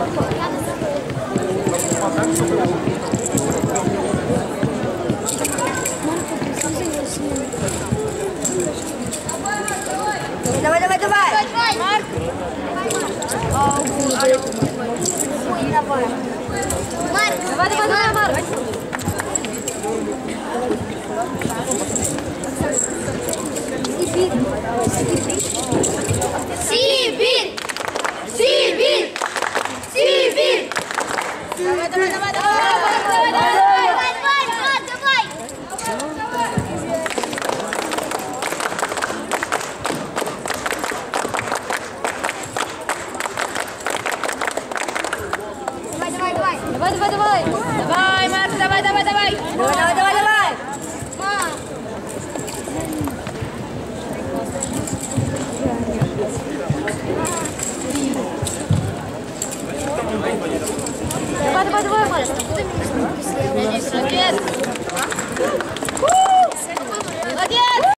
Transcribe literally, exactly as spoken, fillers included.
Давай, давай, давай! Марк! Ой, давай! Марк! Давай, давай, давай, Марк! Сибирь! Сибирь! Сибирь! Давай, давай, давай, давай! Давай, давай, давай, давай, давай! Давай, давай, давай! Давай, давай, давай! Давай, Марк, давай, давай, давай! Давай, давай, давай, давай! Мам! Давай, давай, давай, Марк!